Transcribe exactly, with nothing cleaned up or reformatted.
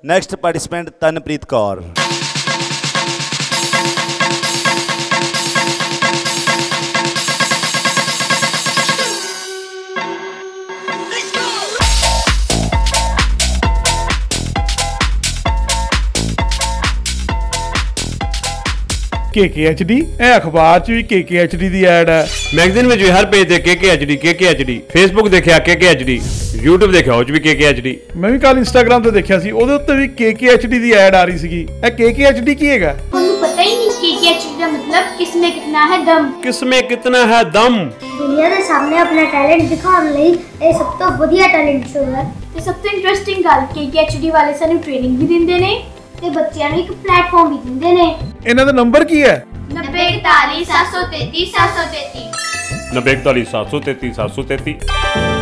Next participant तनप्रीत Kaur. के K H D अखबार च भी के के एच डी दी ऐड है, मैगजीन में भी हर पेज ते के के एच डी के के एच डी, फेसबुक देखिया के के एच डी, यूट्यूब देखिया उस भी के के एच डी। मैं भी कल इंस्टाग्राम ते देखिया सी ओदे उत्ते भी के के एच डी दी ऐड आ रही सीगी। ए के के एच डी की हैगा? ਤੁਹਾਨੂੰ ਪਤਾ ਹੀ ਨਹੀਂ के के एच डी ਦਾ मतलब किसमें कितना है दम। किसमें कितना है दम। दुनिया ਦੇ ਸਾਹਮਣੇ ਆਪਣਾ ਟੈਲੈਂਟ ਦਿਖਾਉਣ ਲਈ ਇਹ ਸਭ ਤੋਂ ਵਧੀਆ ਟੈਲੈਂਟ ਸ਼ੋਅ ਹੈ ਤੇ ਸਭ ਤੋਂ ਇੰਟਰਸਟਿੰਗ ਗੱਲ के के एच डी ਵਾਲੇ ਸਾਨੂੰ ਟ੍ਰੇਨਿੰਗ ਵੀ ਦਿੰਦੇ ਨੇ ਤੇ ਬੱਚਿਆਂ ਨੂੰ ਇੱਕ ਪਲੇਟਫਾਰਮ ਵੀ ਦਿੰਦੇ ਨੇ। ਇਹਨਾਂ ਦਾ ਨੰਬਰ ਕੀ ਹੈ? नब्बे इकतालीस सात सौ तैतीस सात सौ तैतीस नब्बे इकतालीस सात सौ तैतीस सात सौ तैतीस।